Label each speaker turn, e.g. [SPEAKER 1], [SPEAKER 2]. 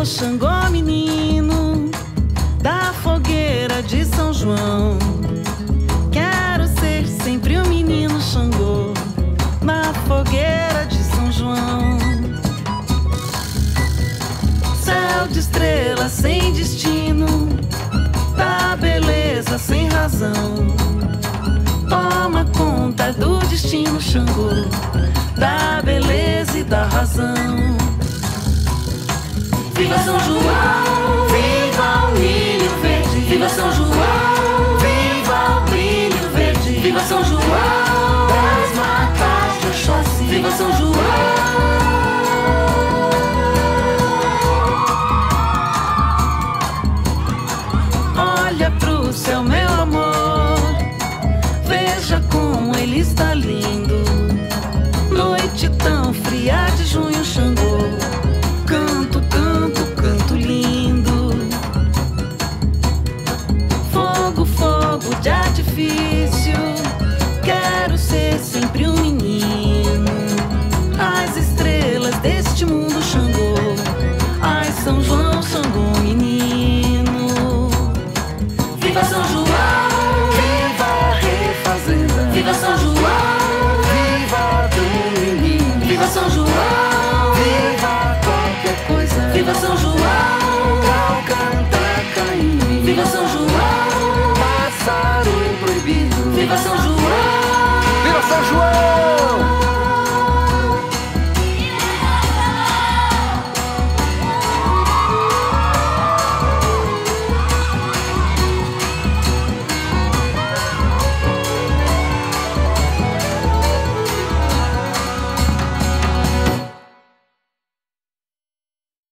[SPEAKER 1] Xangô, menino da fogueira de São João. Quero ser sempre o menino Xangô na fogueira de São João. Céu de estrelas sem destino, da beleza sem razão. Toma conta do destino, Xangô, da beleza e da razão. Viva São João, viva o milho verde. Viva São João, viva o brilho verde. Viva São João, das matas de Oxóssi. Viva São João,